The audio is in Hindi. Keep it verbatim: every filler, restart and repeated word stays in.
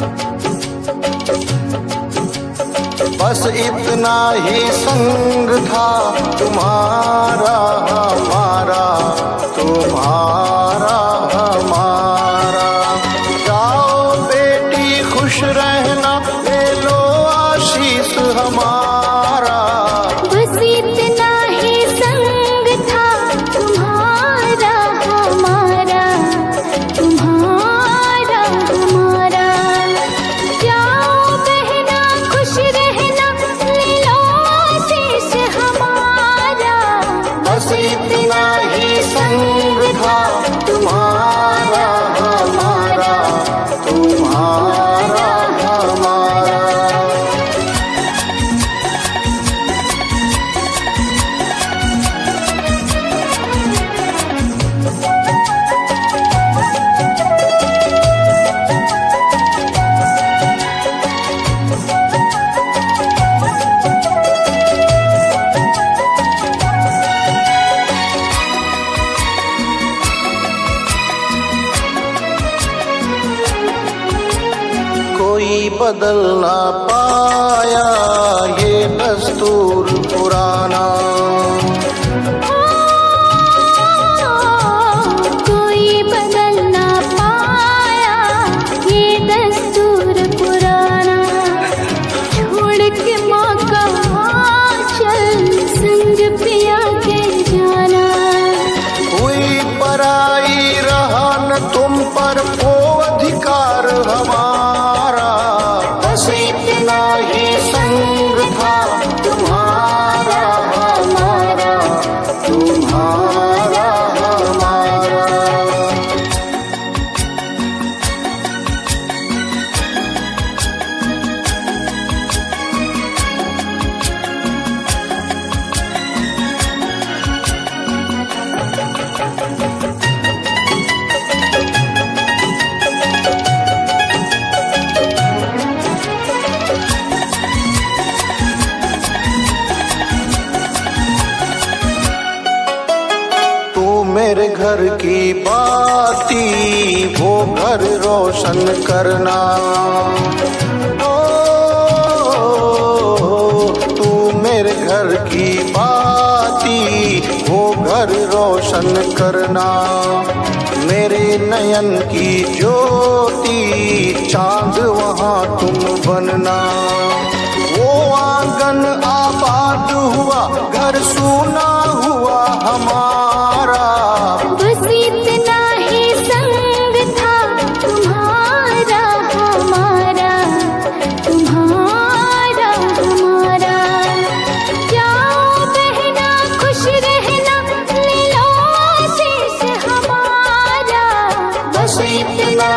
बस इतना ही संग था तुम्हारा हमारा, तुम्हारा हमारा। जाओ बेटी खुश रहना, ले लो आशीष हमारा। बस इतना ही संग था तुम्हारा हमारा, तुम्हारा हमारा। जाओ बहना खुश रहना, ले लो आशीष हमारा। बस इतना ही संग था तुम्हारा हमारा, तुम्हारा हमारा। कोई बदल ना पाया ये दस्तूर पुराना। कोई बदल ना पाया ये दस्तूर पुराना। छोड़ के माँ का आंचल संग पिया के जाना। हुई पराई रहा न तुम पर वो अधिकार हमारा। बस इतना ही संग था तुम्हारा हमारा, तुम्हारा हमारा। मेरे घर की बाती वो घर रोशन करना। ओ, तू मेरे घर की बाती वो घर रोशन करना। मेरे नयन की ज्योति चांद वहाँ तुम बनना। वो आंगन आबाद हुआ, घर सूना हुआ हमारा। बस इतना ही संग था तुम्हारा हमारा, तुम्हारा हमारा। जाओ बहना खुश रहना, ले लो आशीष हमारा। बस इतना